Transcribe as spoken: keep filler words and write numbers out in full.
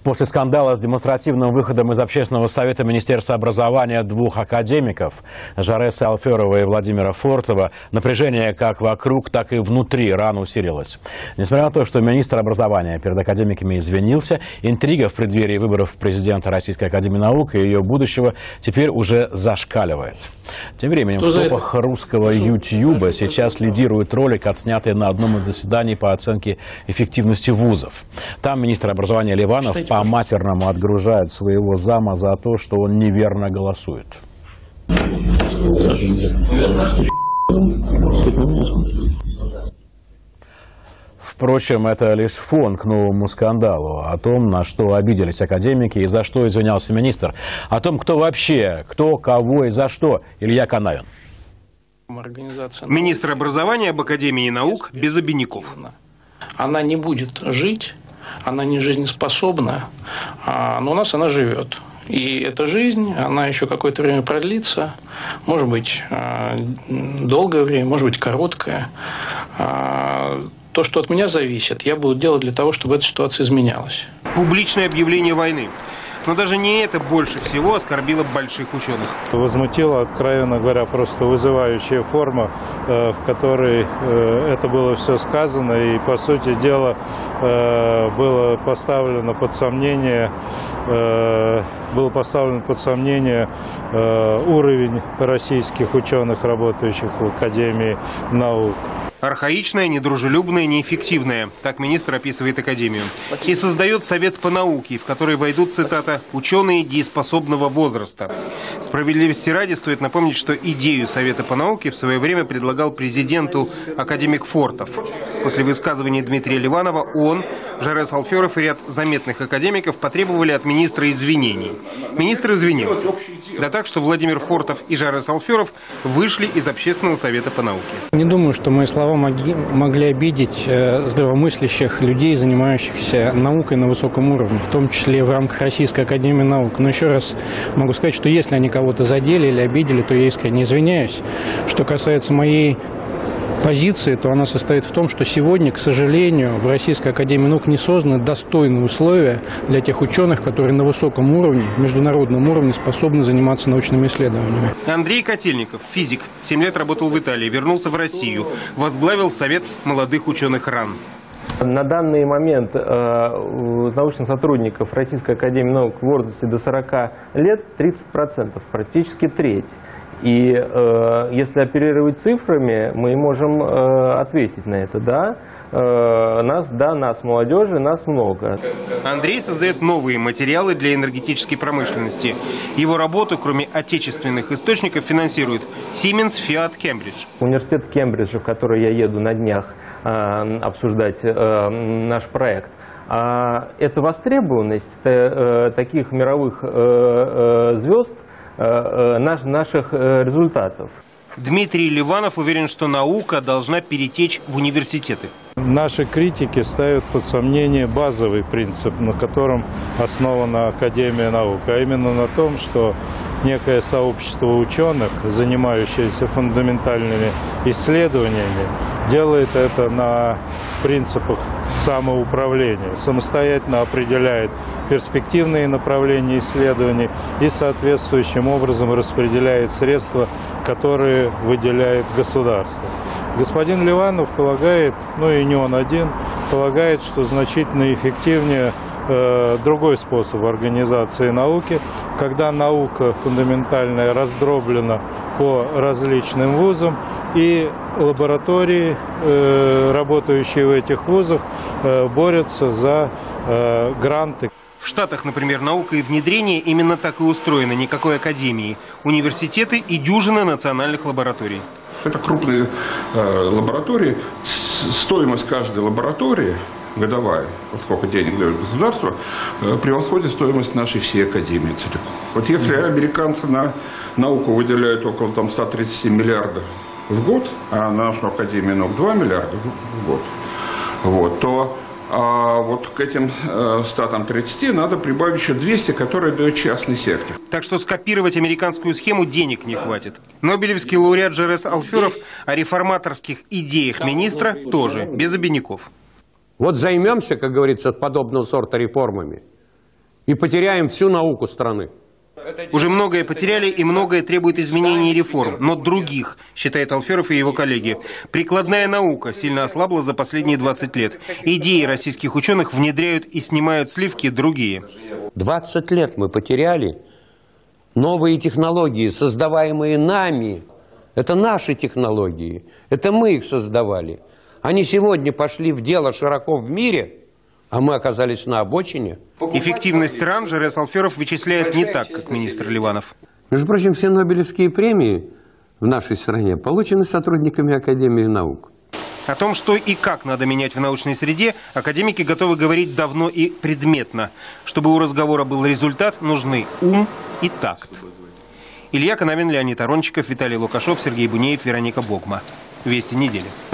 После скандала с демонстративным выходом из Общественного совета Министерства образования двух академиков, Жареса Алферова и Владимира Фортова, напряжение как вокруг, так и внутри рано усилилось. Несмотря на то, что министр образования перед академиками извинился, интрига в преддверии выборов президента Российской академии наук и ее будущего теперь уже зашкаливает. Тем временем в топах русского ютьюба сейчас лидирует ролик, отснятый на одном из заседаний по оценке эффективности вузов. Там министр образования Ливанов по-матерному отгружает своего зама за то, что он неверно голосует. Впрочем, это лишь фон к новому скандалу. О том, на что обиделись академики и за что извинялся министр. О том, кто вообще, кто, кого и за что. Илья Канавин. Министр образования об Академии наук без обиняков. Она не будет жить, она не жизнеспособна, но у нас она живет. И эта жизнь, она еще какое-то время продлится, может быть, долгое время, может быть, короткое. То, что от меня зависит, я буду делать для того, чтобы эта ситуация изменялась. Публичное объявление войны. Но даже не это больше всего оскорбило больших ученых. Возмутила, откровенно говоря, просто вызывающая форма, в которой это было все сказано. И, по сути дела, было поставлено под сомнение, был поставлен под сомнение уровень российских ученых, работающих в Академии наук. Архаичная, недружелюбная, неэффективная. Так министр описывает Академию. И создает Совет по науке, в который войдут, цитата, «ученые дееспособного возраста». Справедливости ради стоит напомнить, что идею Совета по науке в свое время предлагал президенту академик Фортов. После высказывания Дмитрия Ливанова он, Жарес Алферов и ряд заметных академиков потребовали от министра извинений. Министр извинился. Да так, что Владимир Фортов и Жарес Алферов вышли из Общественного совета по науке. Не думаю, что мои слова могли, могли обидеть э, здравомыслящих людей, занимающихся наукой на высоком уровне, в том числе в рамках Российской академии наук. Но еще раз могу сказать, что если они кого-то задели или обидели, то я искренне извиняюсь. Что касается моей позиции, то она состоит в том, что сегодня, к сожалению, в Российской академии наук не созданы достойные условия для тех ученых, которые на высоком уровне, международном уровне способны заниматься научными исследованиями. Андрей Котельников, физик, семь лет работал в Италии, вернулся в Россию, возглавил Совет молодых ученых РАН. На данный момент э, научных сотрудников Российской академии наук в возрасте до сорока лет тридцать процентов, практически треть. И э, если оперировать цифрами, мы можем э, ответить на это, да, э, нас, да, нас, молодежи, нас много. Андрей создает новые материалы для энергетической промышленности. Его работу, кроме отечественных источников, финансирует Siemens, Fiat, Кембридж. Университет Кембриджа, в который я еду на днях э, обсуждать э, наш проект, э, это востребованность э, таких мировых э, э, звезд, наших результатов. Дмитрий Ливанов уверен, что наука должна перетечь в университеты. Наши критики ставят под сомнение базовый принцип, на котором основана Академия наук, а именно на том, что некое сообщество ученых, занимающееся фундаментальными исследованиями, делает это на принципах самоуправления, самостоятельно определяет перспективные направления исследований и соответствующим образом распределяет средства, которые выделяет государство. Господин Ливанов полагает, ну и не он один, полагает, что значительно эффективнее э, другой способ организации науки, когда наука фундаментальная раздроблена по различным вузам, и лаборатории, э, работающие в этих вузах, э, борются за э, гранты. В Штатах, например, наука и внедрение именно так и устроено. Никакой академии. Университеты и дюжина национальных лабораторий. Это крупные э, лаборатории. Стоимость каждой лаборатории годовая, сколько денег дает государство, э, превосходит стоимость нашей всей академии целиком. Вот если американцы на науку выделяют около там, ста тридцати миллиардов в год, а на нашу академию наук два миллиарда в год, вот, то а вот к этим ста тридцати надо прибавить еще двести, которые дает частный сектор. Так что скопировать американскую схему денег не хватит. Нобелевский лауреат Жарес Алферов о реформаторских идеях министра тоже, без обиняков. Вот займемся, как говорится, подобного сорта реформами, и потеряем всю науку страны. Уже многое потеряли и многое требует изменений и реформ, но других, считает Алферов и его коллеги. Прикладная наука сильно ослабла за последние двадцать лет. Идеи российских ученых внедряют и снимают сливки другие. двадцать лет мы потеряли. Новые технологии, создаваемые нами, это наши технологии, это мы их создавали. Они сегодня пошли в дело широко в мире, а мы оказались на обочине. Эффективность РАН Жарес Алферов вычисляет не так, как министр Ливанов. Между прочим, все Нобелевские премии в нашей стране получены сотрудниками Академии наук. О том, что и как надо менять в научной среде, академики готовы говорить давно и предметно. Чтобы у разговора был результат, нужны ум и такт. Илья Канавин, Леонид Арончиков, Виталий Лукашов, Сергей Бунеев, Вероника Богма. Вести недели.